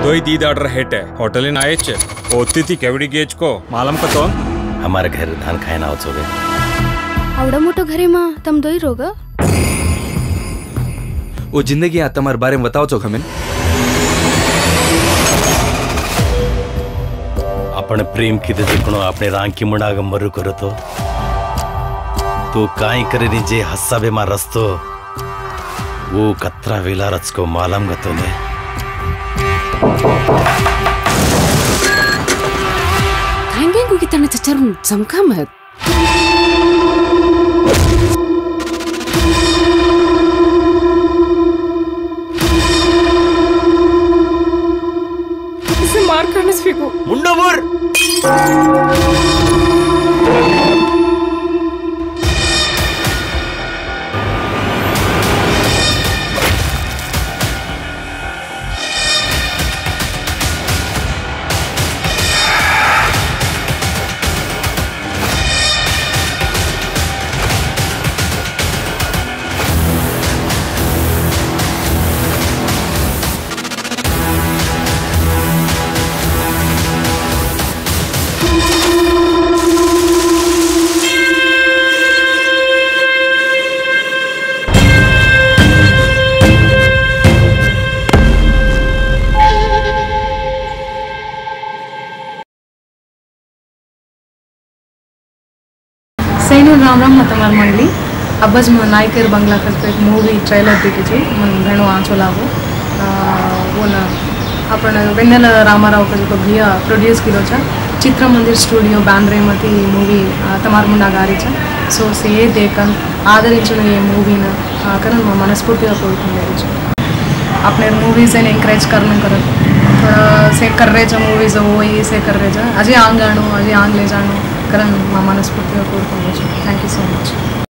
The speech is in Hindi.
दोई दीद ऑर्डर हेट है होटल इन आए चे ओती थी केवड़ी गेज को मालूम का तो हमारे घर धान खाए ना होचोगे आवड़ा मोटो घरे मां तम दोई रोगा वो जिंदगी आ तमार बारे में बताओ छो खमेन अपने प्रेम की देखणो अपने रांग की मुंडाग मरु करो तो काई करे नी जे हस्सा बे मा रस्तो वो कतरा वेला रच को मालम गतो ने खाएंगे को कितने चचर चमका मत इसे मार करने से फेंको मुंडो मुर सैनु राम राम तमार मंडली अब्बज म नायकर बंगला करते मूवी ट्रेलर देखी मन घणो आंचो लागो वो न आपण वेन्नेल रामाराव का जो भैया प्रोड्यूस किलो छ चित्र मंदिर स्टूडियो बैंड्रे मती मूवी तमार मुंडा गारी छ सो से देखन आदरिंచిన ये मूवी न कारण मनस्फूर्तिగా కోరుకుంటున్నాను अपने मूवीज ने एनकरेज करने कर थोड़ा से कर रहे छ मूवीज वो ये से कर रहे छ अजय आंग गाणो अजय आंग ले जाणो कारण मनस्फूर्तिగా కోరుకుంటున్నాను थैंक यू सो मच।